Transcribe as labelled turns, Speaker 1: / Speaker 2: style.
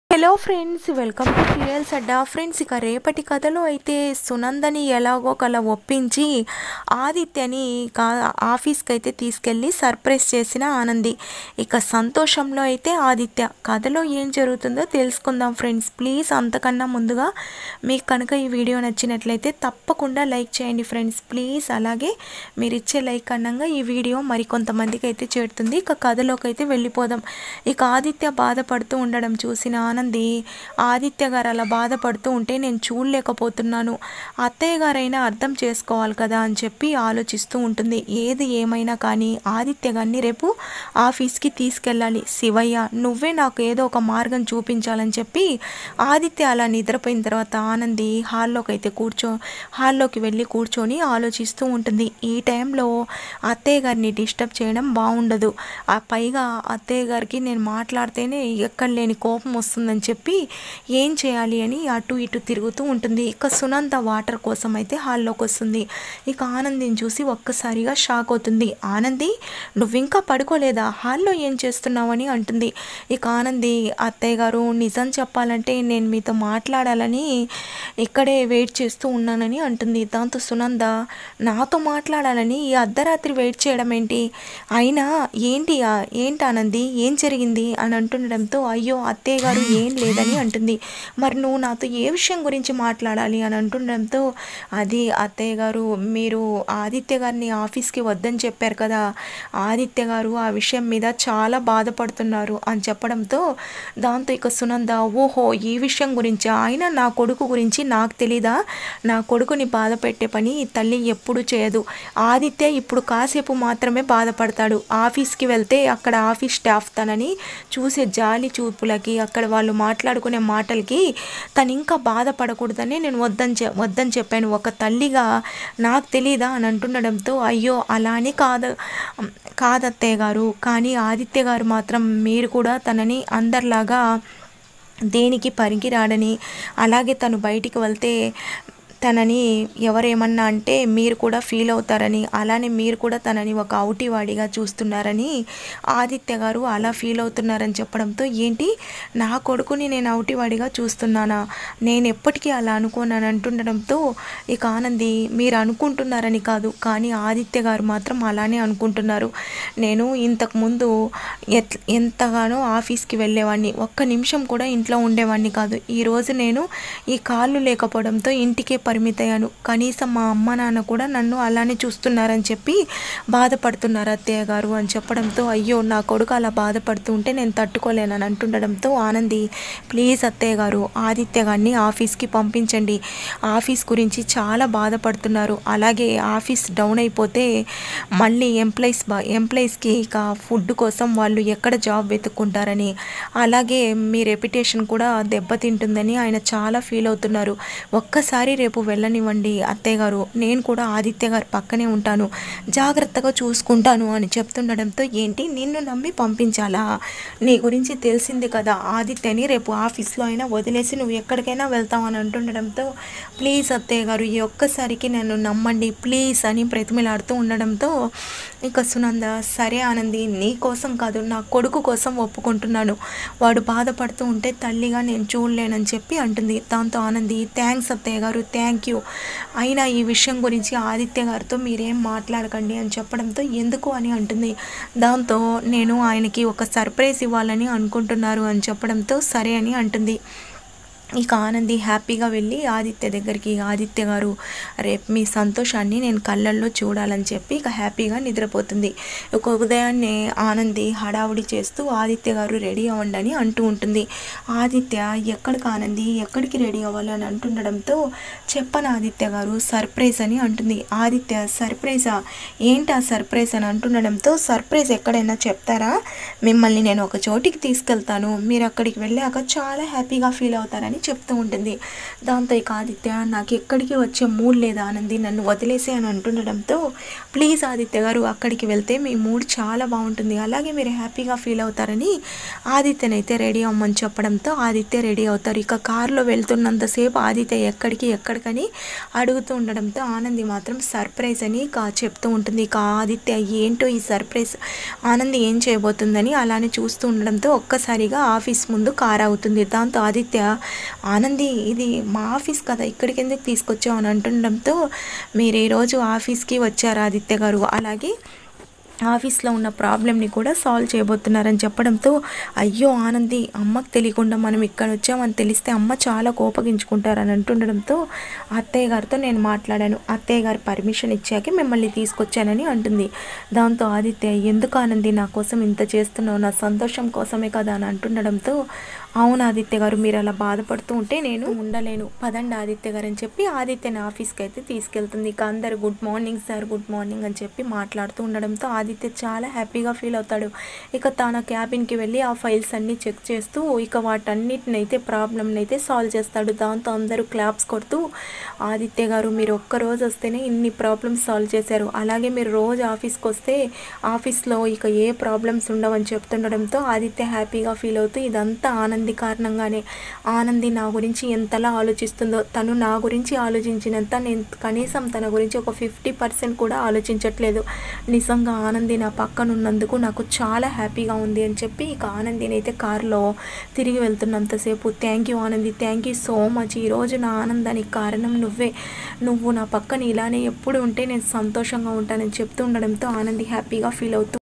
Speaker 1: Hello friends, welcome to serials Adda. Friends, ఇక రేపటి కథలో అయితే సునందని ఎలాగో కలా ఒప్పించి ఆదిత్యని ఆఫీస్కి అయితే తీసుకెళ్ళి సర్ప్రైజ్ చేసిన ఆనంది. ఇక సంతోషంలో అయితే ఆదిత్య. కథలో ఏం జరుగుతుందో తెలుసుకుందాం ఫ్రెండ్స్. ప్లీజ్ అంతకన్నా ముందుగా మీకు కనుక ఈ వీడియో నచ్చినట్లయితే తప్పకుండా లైక్ చేయండి ఫ్రెండ్స్. ప్లీజ్ అలాగే మీరు ఇచ్చే లైక్ అన్నంగా ఈ వీడియో మరికొంతమందికి అయితే చేరుతుంది. ఇక కథలోకి అయితే వెళ్ళిపోదాం. ఇక ఆదిత్య బాధపడుతూ ఉండడం చూసిన ఆనంది, ఆదిత్య గారు అలా బాధపడుతూ ఉంటే నేను చూడలేకపోతున్నాను, అత్తయ్య గారైనా అర్థం చేసుకోవాలి కదా అని చెప్పి ఆలోచిస్తూ ఉంటుంది. ఏది ఏమైనా కానీ ఆదిత్య గారిని రేపు ఆఫీస్కి తీసుకెళ్ళాలి. శివయ్య, నువ్వే నాకు ఏదో ఒక మార్గం చూపించాలని చెప్పి ఆదిత్య అలా నిద్రపోయిన తర్వాత ఆనంది హాల్లోకి వెళ్ళి కూర్చొని ఆలోచిస్తూ ఉంటుంది. ఈ టైంలో అత్తయ్య గారిని డిస్టర్బ్ చేయడం బాగుండదు. పైగా అత్తయ్య గారికి నేను మాట్లాడితేనే ఎక్కడ లేని కోపం వస్తుందని చెప్పి ఏం చేయాలి అని అటు ఇటు తిరుగుతూ ఉంటుంది. ఇక సునంద వాటర్ కోసం అయితే హాల్లోకి వస్తుంది. ఇక ఆనందిని చూసి ఒక్కసారిగా షాక్ అవుతుంది. ఆనంది, నువ్వు ఇంకా పడుకోలేదా? హాల్లో ఏం చేస్తున్నావని అంటుంది. ఇక ఆనంది, అత్తయ్య గారు నిజం చెప్పాలంటే నేను మీతో మాట్లాడాలని ఇక్కడే వెయిట్ చేస్తూ ఉన్నానని అంటుంది. దాంతో సునంద, నాతో మాట్లాడాలని ఈ అర్ధరాత్రి వెయిట్ చేయడం ఏంటి? అయినా ఏంటి ఆనంది, ఏం జరిగింది అని అంటుండడంతో, అయ్యో అత్తయ్య గారు ఏం లేదని అంటుంది. మరి నువ్వు నాతో ఏ విషయం గురించి మాట్లాడాలి అని అంటుండడంతో, అది అత్తయ్య గారు, మీరు ఆదిత్య గారిని ఆఫీస్కి వద్దని చెప్పారు కదా, ఆదిత్య గారు ఆ విషయం మీద చాలా బాధపడుతున్నారు అని చెప్పడంతో, దాంతో ఇక సునంద, ఓహో ఈ విషయం గురించా? అయినా నా కొడుకు గురించి నాకు తెలీదా? నా కొడుకుని బాధ పెట్టే పని తల్లి ఎప్పుడు చేయదు. ఆదిత్య ఇప్పుడు కాసేపు మాత్రమే బాధపడతాడు. ఆఫీస్కి వెళ్తే అక్కడ ఆఫీస్ స్టాఫ్ తనని చూసే జాలి చూపులకి, అక్కడ వాళ్ళు మాట్లాడుకునే మాటలకి తను ఇంకా బాధపడకూడదని నేను వద్దని చెప్పాను. ఒక తల్లిగా నాకు తెలీదా అని అంటుండడంతో, అయ్యో అలానే కాదత్తయ్య గారు, కానీ ఆదిత్య గారు మాత్రం మీరు కూడా తనని అందరిలాగా దేనికి పనికిరాడని, అలాగే తను బయటికి వెళ్తే తనని ఎవరేమన్నా అంటే మీరు కూడా ఫీల్ అవుతారని, అలానే మీరు కూడా తనని ఒక అవుటివాడిగా చూస్తున్నారని ఆదిత్య గారు అలా ఫీల్ అవుతున్నారని చెప్పడంతో, ఏంటి నా కొడుకుని నేను అవుటివాడిగా చూస్తున్నానా? నేను ఎప్పటికీ అలా అనుకోనని అంటుండడంతో, ఇక ఆనంది, మీరు అనుకుంటున్నారని కాదు, కానీ ఆదిత్య గారు మాత్రం అలానే అనుకుంటున్నారు. నేను ఇంతకుముందు ఎంతగానో ఆఫీస్కి వెళ్ళేవాడిని, ఒక్క నిమిషం కూడా ఇంట్లో ఉండేవాడిని కాదు. ఈరోజు నేను ఈ కాళ్ళు లేకపోవడంతో ఇంటికే పరిమితయ్యాను. కనీసం మా అమ్మ నాన్న కూడా నన్ను అలానే చూస్తున్నారని చెప్పి బాధపడుతున్నారు అత్తయ్య గారు అని చెప్పడంతో, అయ్యో నా కొడుకు అలా బాధపడుతూ ఉంటే నేను తట్టుకోలేనని అంటుండడంతో, ఆనంది, ప్లీజ్ అత్తయ్య గారు ఆదిత్య గారిని ఆఫీస్కి పంపించండి. ఆఫీస్ గురించి చాలా బాధపడుతున్నారు. అలాగే ఆఫీస్ డౌన్ అయిపోతే మళ్ళీ ఎంప్లాయీస్కి ఇక ఫుడ్ కోసం వాళ్ళు ఎక్కడ జాబ్ వెతుక్కుంటారని, అలాగే మీ రెప్యుటేషన్ కూడా దెబ్బతింటుందని ఆయన చాలా ఫీల్ అవుతున్నారు. ఒక్కసారి రేపు వెళ్ళనివ్వండి అత్తయ్య గారు, నేను కూడా ఆదిత్య గారి పక్కనే ఉంటాను, జాగ్రత్తగా చూసుకుంటాను అని చెప్తుండడంతో, ఏంటి నిన్ను నమ్మి పంపించాలా? నీ గురించి తెలిసింది కదా, ఆదిత్యని రేపు ఆఫీస్లో అయినా వదిలేసి నువ్వు ఎక్కడికైనా వెళ్తావు అని అంటుండడంతో, ప్లీజ్ అత్తయ్య గారు ఈ ఒక్కసారికి నన్ను నమ్మండి ప్లీజ్ అని బ్రతిమిలాడుతూ ఉండడంతో, ఇక సునంద, సరే ఆనంది, నీ కోసం కాదు నా కొడుకు కోసం ఒప్పుకుంటున్నాను, వాడు బాధపడుతూ ఉంటే తల్లిగా నేను చూడలేనని చెప్పి అంటుంది. దాంతో ఆనంది, థ్యాంక్స్ అత్తయ్య గారు, థ్యాంక్ యూ, అయినా ఈ విషయం గురించి ఆదిత్య గారితో మీరేం మాట్లాడకండి అని చెప్పడంతో, ఎందుకు అని అంటుంది. దాంతో, నేను ఆయనకి ఒక సర్ప్రైజ్ ఇవ్వాలని అనుకుంటున్నారు అని చెప్పడంతో, సరే అని అంటుంది. ఇక ఆనంది హ్యాపీగా వెళ్ళి ఆదిత్య దగ్గరికి, ఆదిత్య గారు రేపు మీ సంతోషాన్ని నేను కళ్ళల్లో చూడాలని చెప్పి ఇక హ్యాపీగా నిద్రపోతుంది. ఒక ఉదయాన్నే ఆనంది హడావుడి చేస్తూ, ఆదిత్య గారు రెడీ అవ్వండి అని అంటూ ఉంటుంది. ఆదిత్య, ఎక్కడికి ఆనంది, ఎక్కడికి రెడీ అవ్వాలి అని అంటుండడంతో, చెప్పను ఆదిత్య గారు, సర్ప్రైజ్ అని అంటుంది. ఆదిత్య, సర్ప్రైజా? ఏంటి ఆ సర్ప్రైజ్ అని అంటుండడంతో, సర్ప్రైజ్ ఎక్కడైనా చెప్తారా? మిమ్మల్ని నేను ఒక చోటికి తీసుకెళ్తాను, మీరు అక్కడికి వెళ్ళాక చాలా హ్యాపీగా ఫీల్ అవుతారని అని చెప్తూ ఉంటుంది. దాంతో ఇక ఆదిత్య నాకు ఎక్కడికి వచ్చే మూడ్ లేదు ఆనంది, నన్ను వదిలేసే అని అంటుండడంతో ప్లీజ్ ఆదిత్య గారు అక్కడికి వెళ్తే మీ మూడ్ చాలా బాగుంటుంది, అలాగే మీరు హ్యాపీగా ఫీల్ అవుతారని ఆదిత్యనైతే రెడీ అవ్వమని చెప్పడంతో ఆదిత్య రెడీ అవుతారు. ఇక కారులో వెళ్తున్నంతసేపు ఆదిత్య ఎక్కడికని అడుగుతూ ఉండడంతో ఆనంది మాత్రం సర్ప్రైజ్ అని ఇక చెప్తూ ఉంటుంది. ఇక ఆదిత్య ఏంటో ఈ సర్ప్రైజ్, ఆనంది ఏం చేయబోతుందని అలానే చూస్తూ ఉండడంతో ఒక్కసారిగా ఆఫీస్ ముందు కారు అవుతుంది. దాంతో ఆదిత్య ఆనంది ఇది మా ఆఫీస్ కదా, ఇక్కడికి ఎందుకు తీసుకొచ్చావు అని అంటుండడంతో మీరు ఈరోజు ఆఫీస్కి వచ్చారు ఆదిత్య గారు, అలాగే ఆఫీస్లో ఉన్న ప్రాబ్లమ్ని కూడా సాల్వ్ చేయబోతున్నారని చెప్పడంతో అయ్యో ఆనంది అమ్మకు తెలియకుండా మనం ఇక్కడ వచ్చామని తెలిస్తే అమ్మ చాలా కోపగించుకుంటారని అంటుండడంతో అత్తయ్య గారితో నేను మాట్లాడాను, అత్తయ్య గారు పర్మిషన్ ఇచ్చాక మిమ్మల్ని తీసుకొచ్చానని అంటుంది. దాంతో ఆదిత్య ఎందుకు ఆనంది నా కోసం ఇంత చేస్తున్నావు, నా సంతోషం కోసమే కదా అని అంటుండడంతో అవును ఆదిత్య గారు మీరు అలా బాధపడుతూ ఉంటే నేను ఉండలేను, పదండి ఆదిత్య గారు అని చెప్పి ఆదిత్యని ఆఫీస్కి అయితే తీసుకెళ్తుంది. ఇక అందరు good morning sir good morning అని చెప్పి మాట్లాడుతూ ఉండడంతో ఆదిత్య చాలా హ్యాపీగా ఫీల్ అవుతాడు. ఇక తన క్యాబిన్కి వెళ్ళి ఆ ఫైల్స్ అన్నీ చెక్ చేస్తూ ఇక వాటన్నిటినైతే ప్రాబ్లమ్ని అయితే సాల్వ్ చేస్తాడు. దాంతో అందరూ క్లాప్స్ కొడుతూ ఆదిత్య గారు మీరు ఒక్కరోజు వస్తేనే ఇన్ని ప్రాబ్లమ్స్ సాల్వ్ చేశారు, అలాగే మీరు రోజు ఆఫీస్కి వస్తే ఆఫీస్లో ఇక ఏ ప్రాబ్లమ్స్ ఉండవని చెప్తుండడంతో ఆదిత్య హ్యాపీగా ఫీల్ అవుతూ ఇదంతా ఆనంది కారణంగానే, ఆనంది నా గురించి ఎంతలా ఆలోచిస్తుందో, తను నా గురించి ఆలోచించినంత నేను కనీసం తన గురించి ఒక 50% కూడా ఆలోచించట్లేదు, నిజంగా ఆనంది నా పక్కన ఉన్నందుకు నాకు చాలా హ్యాపీగా ఉంది అని చెప్పి ఇక ఆనందిని అయితే కారులో తిరిగి వెళ్తున్నంతసేపు thank you Anandi, thank you so much, ఈరోజు నా ఆనందానికి కారణం నువ్వే, నువ్వు నా పక్కన ఇలానే ఎప్పుడు ఉంటే నేను సంతోషంగా ఉంటానని చెప్తూ ఉండడంతో ఆనంది హ్యాపీగా ఫీల్ అవుతూ